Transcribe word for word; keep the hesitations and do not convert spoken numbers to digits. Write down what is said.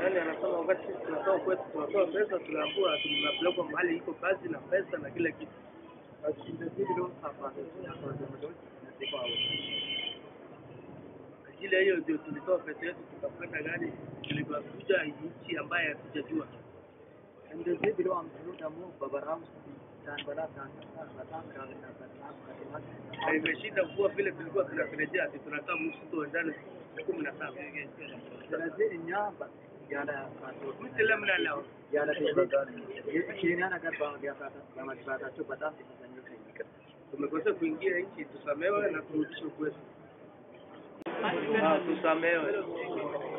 Yaani anasema wakati sisi tunatoa kwetu tunatoa pesa tunaambiwa tunapelekwa mahali iko kazi na pesa na kila kitu. Basi ndio ndio hapa ya kwa ndio kwa ajili hiyo ndio tulitoa pesa yetu tukapanda gari tulikuja nchi ambayo hatujajua. Ndio ndio amruda mu babarau sana bala sana sana na imeshinda kuwa vile tulikuwa tunatarajia tunakaa msitu ndani kumi na saba. Lazima nyamba yana mtelemna leo yana kina na kama ya kama kama tu patasi kufanyika. Tumekosa kuingia nchi tusamewe na turudishwe kwetu. Ah, tusamewe.